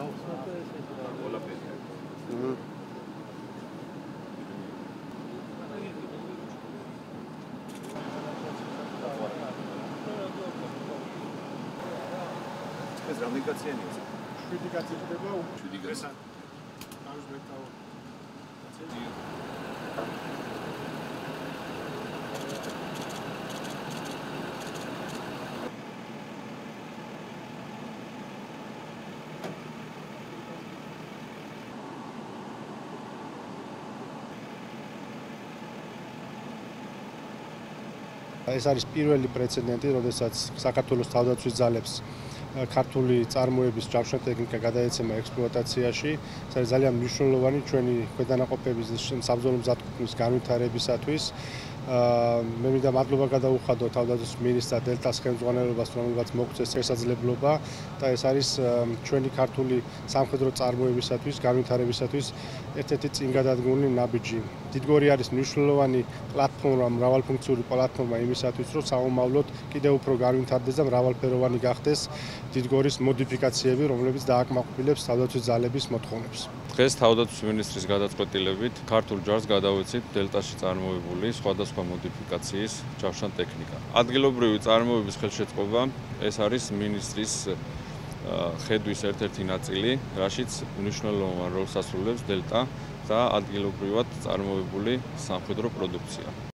ეს რამდენი კაცია? 7 კაცი ხდება. 7 კაცი. ეს არის პირველი პრეცედენტი, როდესაც საქართველოს თავდაცვის ძალებს ქართული წარმოების ჯავშნ ტექნიკა გადაეცემა ექსპლუატაციაში. ეს არის ძალიან მნიშვნელოვანი ჩვენი ქვედანაყოფების საბრძოლო მზადყოფნის განვითარებისათვის. მე მინდა მადლობა გადაუხადო თავდაცვის მინისტრ დელტას ხელმძღვანელობას, რომელმაც მოგწეს შესაძლებლობა და ეს არის ჩვენი ქართული სამხედრო წარმოებისათვის, განვითარებისათვის ერთ-ერთი წინგადადგმული ნაბიჯი. დიდგორი არის მნიშვნელოვანი პლატფორმა, მრავალფუნქციური პლატფორმა იმისათვის, რომ საომავლოდ კიდევ უფრო განვითარდეს და მრავალფეროვანი გახდეს დიდგორის მოდიფიკაციები, რომლებიც დააკმაყოფილებს თავდაცვის ძალების მოთხოვნებს. დღეს თავდაცვის მინისტრის გადაწყვეტილებით ქართულ ჯარს გადავეცით დელტაში წარმოებული სხვადასხვა მოდიფიკაციის ჯავშნ ტექნიკა. ადგილობრივი წარმოების ხელშეწყობა ეს არის მინისტრის ხედვის ერთ-ერთი ნაწილი, რაშიც მნიშვნელოვან როლს ასრულებს დელტა და ადგილობრივად წარმოებული სამხედრო პროდუქცია.